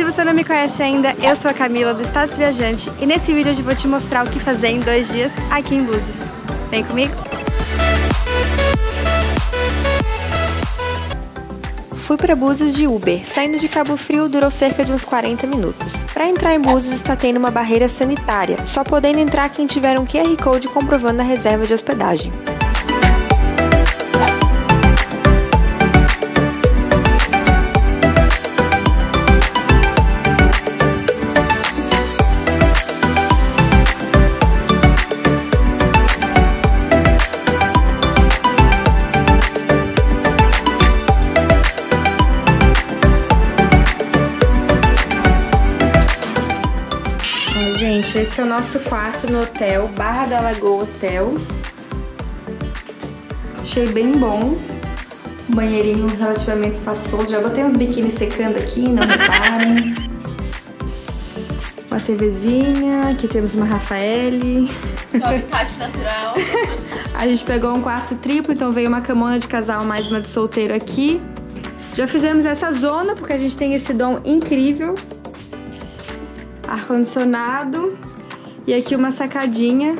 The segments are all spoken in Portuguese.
você não me conhece ainda, eu sou a Camila do Status Viajante e nesse vídeo hoje eu vou te mostrar o que fazer em 2 dias aqui em Búzios. Vem comigo? Fui para Búzios de Uber. Saindo de Cabo Frio durou cerca de uns 40 minutos. Para entrar em Búzios está tendo uma barreira sanitária, só podendo entrar quem tiver um QR Code comprovando a reserva de hospedagem. Gente, esse é o nosso quarto no hotel, Barra da Lagoa Hotel. Achei bem bom. Um banheirinho relativamente espaçoso. Já botei uns biquínis secando aqui, não reparem. Uma TVzinha, aqui temos uma Rafaele. Habitat natural. A gente pegou um quarto triplo, então veio uma camona de casal mais uma de solteiro aqui. Já fizemos essa zona, porque a gente tem esse dom incrível. Ar-condicionado e aqui uma sacadinha,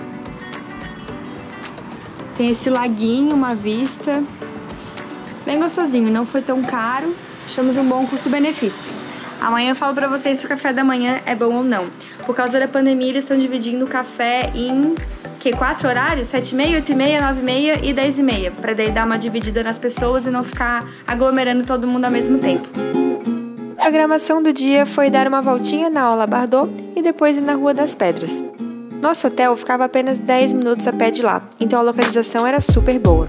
tem esse laguinho, uma vista, bem gostosinho, não foi tão caro, achamos um bom custo-benefício. Amanhã eu falo pra vocês se o café da manhã é bom ou não. Por causa da pandemia eles estão dividindo o café em 4 horários? 7h30, 8h30, 9h30 e 10h30, pra daí dar uma dividida nas pessoas e não ficar aglomerando todo mundo ao mesmo tempo. A programação do dia foi dar uma voltinha na Aula Bardot e depois ir na Rua das Pedras. Nosso hotel ficava apenas 10 minutos a pé de lá, então a localização era super boa.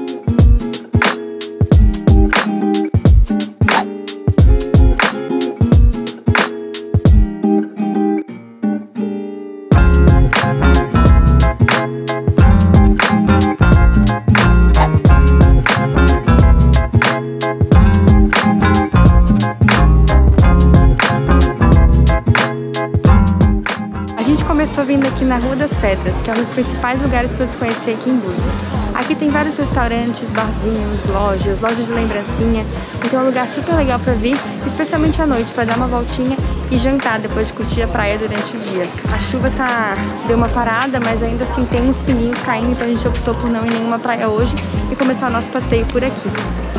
Começou vindo aqui na Rua das Pedras, que é um dos principais lugares para se conhecer aqui em Búzios. Aqui tem vários restaurantes, barzinhos, lojas de lembrancinha, então é um lugar super legal para vir, especialmente à noite, para dar uma voltinha e jantar depois de curtir a praia durante o dia. A chuva deu uma parada, mas ainda assim tem uns pinguinhos caindo, então a gente optou por não ir em nenhuma praia hoje e começar o nosso passeio por aqui.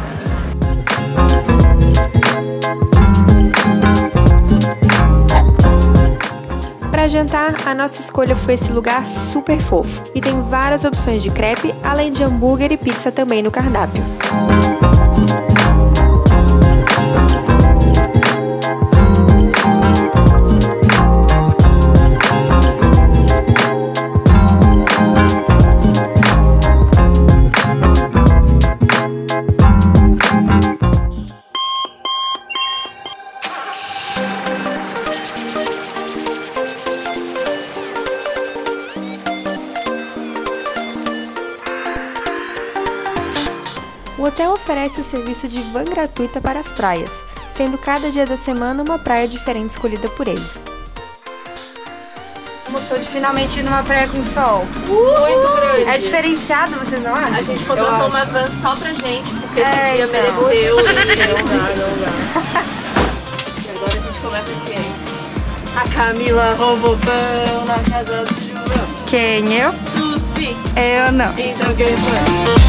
Para jantar, a nossa escolha foi esse lugar super fofo. E tem várias opções de crepe, além de hambúrguer e pizza também no cardápio. O hotel oferece o serviço de van gratuita para as praias, sendo cada dia da semana uma praia diferente escolhida por eles. Gostou de finalmente ir numa praia com sol? Muito grande. É diferenciado, vocês não acham? A gente contratou uma van só pra gente, porque esse dia mereceu e não dá. E agora a gente começa quem? A Camila roubou pão na casa do João. Quem? Eu? Tu sim. Eu não. Então quem foi?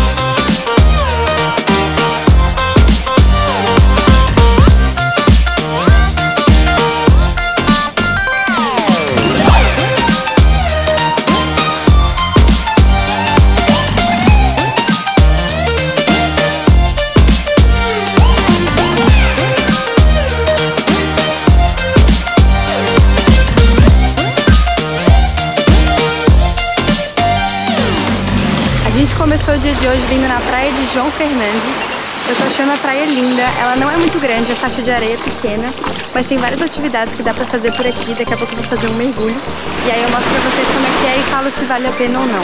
A gente começou o dia de hoje vindo na praia de João Fernandes. Eu tô achando a praia linda, ela não é muito grande, a faixa de areia é pequena, mas tem várias atividades que dá pra fazer por aqui. Daqui a pouco eu vou fazer um mergulho e aí eu mostro pra vocês como é que é e falo se vale a pena ou não.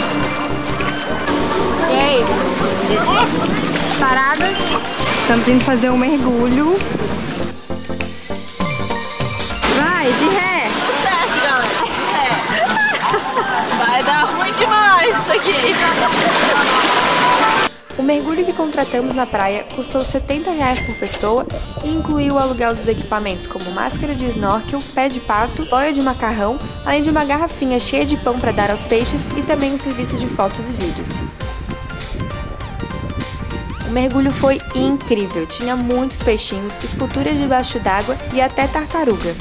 E aí? Parada? Estamos indo fazer um mergulho. Vai, de ré! Tudo certo, galera. Vai dar ruim demais isso aqui. O mergulho que contratamos na praia custou R$70 por pessoa e incluiu o aluguel dos equipamentos como máscara de snorkel, pé de pato, boia de macarrão, além de uma garrafinha cheia de pão para dar aos peixes e também o serviço de fotos e vídeos. O mergulho foi incrível, tinha muitos peixinhos, esculturas debaixo d'água e até tartaruga.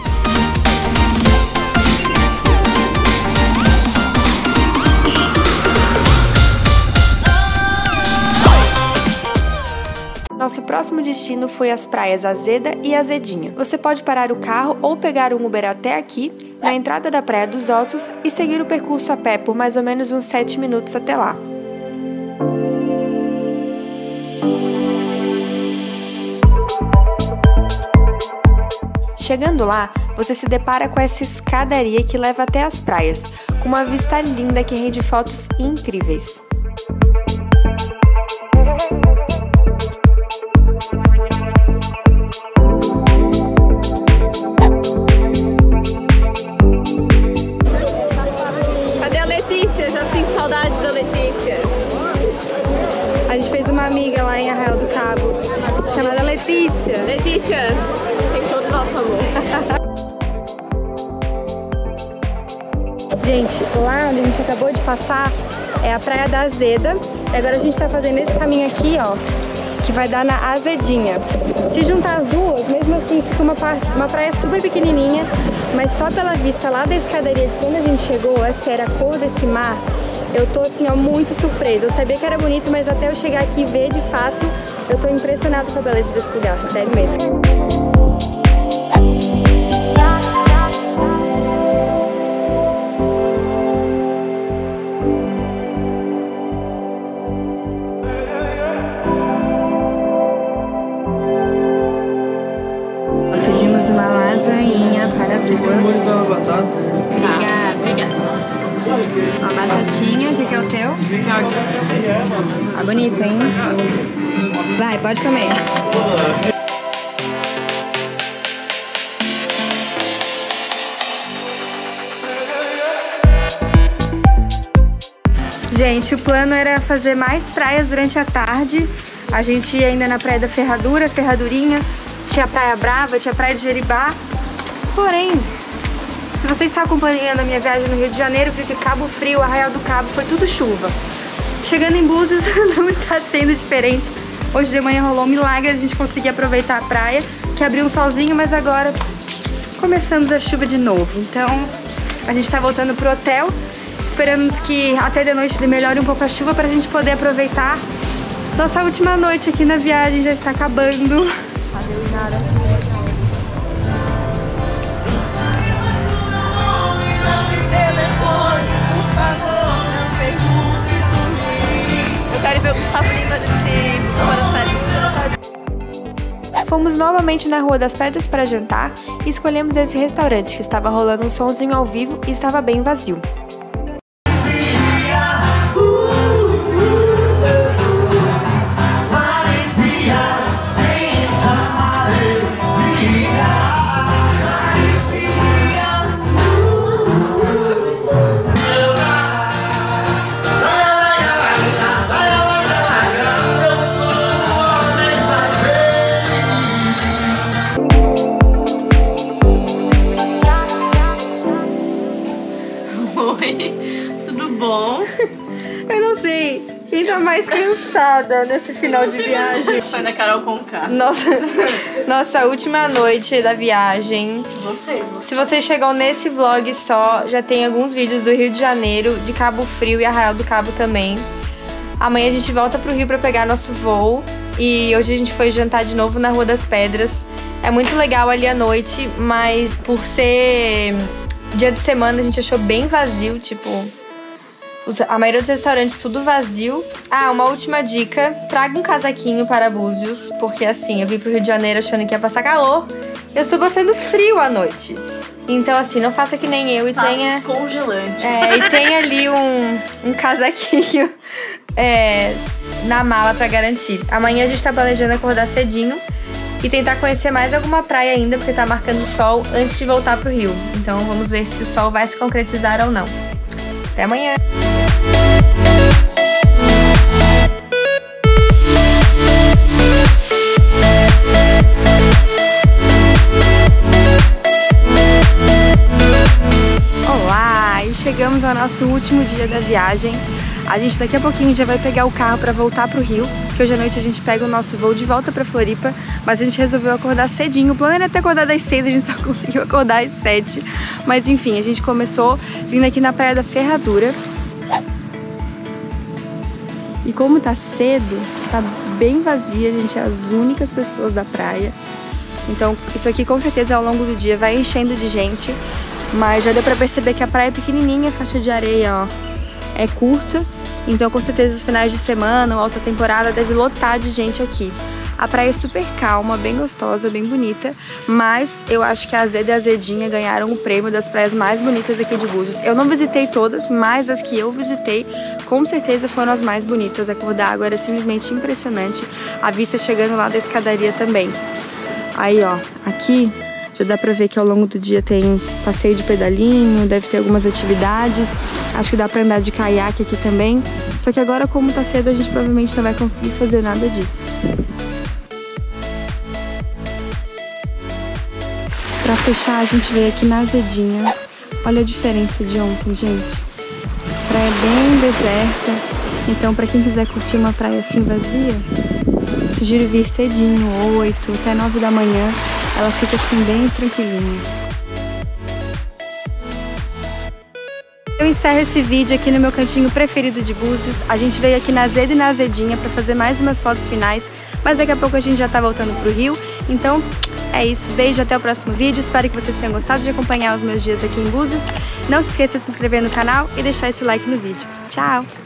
Nosso próximo destino foi as praias Azeda e Azedinha. Você pode parar o carro ou pegar um Uber até aqui, na entrada da Praia dos Ossos, e seguir o percurso a pé por mais ou menos uns 7 minutos até lá. Chegando lá, você se depara com essa escadaria que leva até as praias, com uma vista linda que rende fotos incríveis. Cadê a Letícia? Já sinto saudades da Letícia. A gente fez uma amiga lá em Arraial do Cabo, chamada Letícia. Letícia, tem todo o nosso amor. Gente, lá onde a gente acabou de passar é a Praia da Azeda. E agora a gente tá fazendo esse caminho aqui, ó, que vai dar na Azedinha. Se juntar as duas, mesmo assim fica uma praia super pequenininha, mas só pela vista lá da escadaria, quando a gente chegou, essa era a cor desse mar, eu tô assim, ó, muito surpresa. Eu sabia que era bonito, mas até eu chegar aqui e ver de fato, eu tô impressionada com a beleza desse lugar, sério mesmo. Pedimos uma lasanha para duas. Obrigada. Uma batatinha, o que é o teu? Tá bonito, hein? Vai, pode comer. Gente, o plano era fazer mais praias durante a tarde. A gente ia ainda na Praia da Ferradura, Ferradurinha. Tinha a Praia Brava, tinha a Praia de Jeribá. Porém, se você está acompanhando a minha viagem no Rio de Janeiro, viu que Cabo Frio, Arraial do Cabo, foi tudo chuva. Chegando em Búzios não está sendo diferente. Hoje de manhã rolou um milagre, a gente conseguiu aproveitar a praia, que abriu um solzinho, mas agora começamos a chuva de novo. Então, a gente está voltando pro hotel. Esperamos que até de noite melhore um pouco a chuva para a gente poder aproveitar. Nossa última noite aqui na viagem já está acabando. Eu quero ver o Gustavo Lima desse Rua das Pedras. Fomos novamente na Rua das Pedras para jantar e escolhemos esse restaurante que estava rolando um sonzinho ao vivo e estava bem vazio. Oi, tudo bom? Eu não sei quem tá mais cansada nesse final de viagem. Foi da Carol Conká. Nossa última noite da viagem. Se vocês chegam nesse vlog só, já tem alguns vídeos do Rio de Janeiro, de Cabo Frio e Arraial do Cabo também. Amanhã a gente volta pro Rio pra pegar nosso voo. E hoje a gente foi jantar de novo na Rua das Pedras. É muito legal ali à noite, mas por ser dia de semana a gente achou bem vazio, tipo, a maioria dos restaurantes tudo vazio. Ah, uma última dica, traga um casaquinho para Búzios, porque assim, eu vim pro Rio de Janeiro achando que ia passar calor, eu estou passando frio à noite. Então assim, não faça que nem eu e tenha... congelante. E tenha ali um casaquinho na mala pra garantir. Amanhã a gente tá planejando acordar cedinho e tentar conhecer mais alguma praia ainda, porque tá marcando sol antes de voltar pro Rio. Então vamos ver se o sol vai se concretizar ou não. Até amanhã! chegamos ao nosso último dia da viagem. A gente daqui a pouquinho já vai pegar o carro pra voltar pro Rio, que hoje à noite a gente pega o nosso voo de volta pra Floripa, mas a gente resolveu acordar cedinho. O plano era até acordar das 6, a gente só conseguiu acordar às 7. Mas enfim, a gente começou vindo aqui na Praia da Ferradura. E como tá cedo, tá bem vazia, a gente é as únicas pessoas da praia. Então isso aqui com certeza ao longo do dia vai enchendo de gente, mas já deu pra perceber que a praia é pequenininha, a faixa de areia, ó, é curta. Então com certeza os finais de semana ou alta temporada deve lotar de gente aqui. A praia é super calma, bem gostosa, bem bonita, mas eu acho que a Azeda e a Azedinha ganharam o prêmio das praias mais bonitas aqui de Búzios. Eu não visitei todas, mas as que eu visitei com certeza foram as mais bonitas. A cor da água era simplesmente impressionante, a vista chegando lá da escadaria também. Aí ó, aqui já dá pra ver que ao longo do dia tem passeio de pedalinho, deve ter algumas atividades. Acho que dá pra andar de caiaque aqui também. Só que agora, como tá cedo, a gente provavelmente não vai conseguir fazer nada disso. Pra fechar, a gente veio aqui na Azedinha. Olha a diferença de ontem, gente. Praia bem deserta. Então, pra quem quiser curtir uma praia assim vazia, sugiro vir cedinho, 8 até 9 da manhã. Ela fica assim bem tranquilinha. Eu encerro esse vídeo aqui no meu cantinho preferido de Búzios. A gente veio aqui na Azeda e na Azedinha pra fazer mais umas fotos finais, mas daqui a pouco a gente já tá voltando pro Rio. Então é isso, beijo, até o próximo vídeo. Espero que vocês tenham gostado de acompanhar os meus dias aqui em Búzios. Não se esqueça de se inscrever no canal e deixar esse like no vídeo. Tchau!